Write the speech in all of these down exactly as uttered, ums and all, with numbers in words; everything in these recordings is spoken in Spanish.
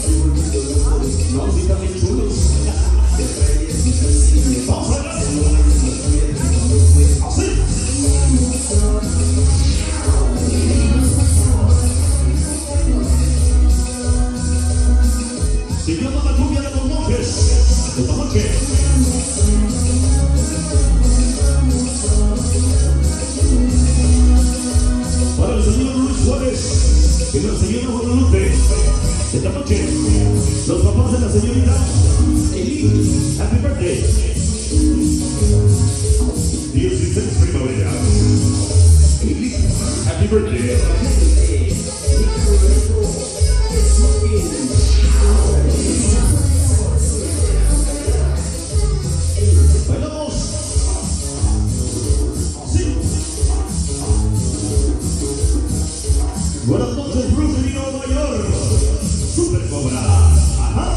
No, sí, también chulos. Vamos a ver. Así. Siguiendo la cumbia de los monjes. Esta noche. Para el señor Luis Suárez y la señora Guadalupe. Esta noche, los papás de la señorita Eli, happy birthday. dieciséis primavera. Eli, happy birthday. Bailamos. Así. Buenas noches, Brooklyn y Nueva York. Super Cobra. Ajá.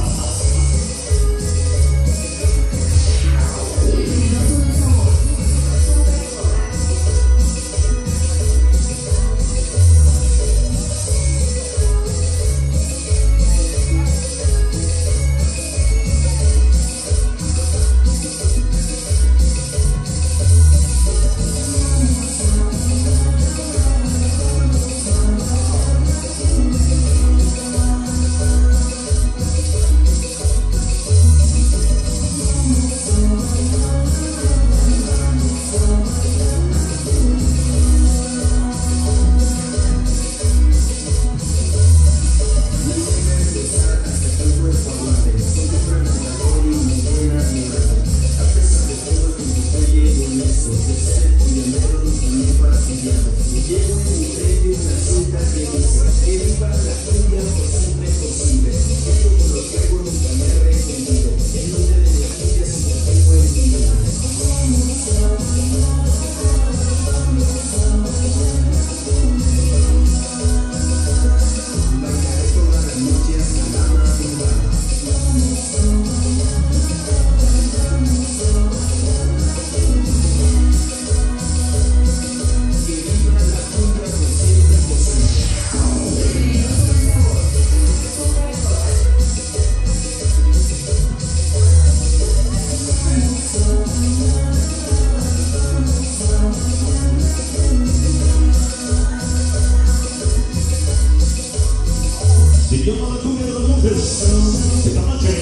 Siguiendo la cumbia de los monjes. Esta noche.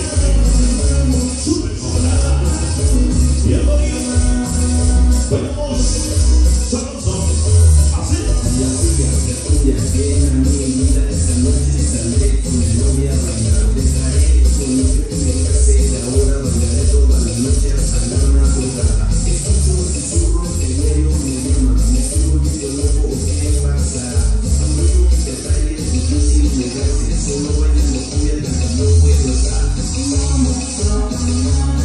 Super Cobra. Y el Mario. Bailamos. Sabroso. Así. Y así hacia tuya llena mi vida. Esta noche saldré con mi novia a bailar. Dejaré con mi primer casera. Ahora bailaré toda la noche hasta la madrugada. Escucho los susurros de diario me llama. Me estoy volviendo loco, ¿qué pasará? Amigo que te atrae es difícil negarse. Solo bailando cumbia, no puedo estar.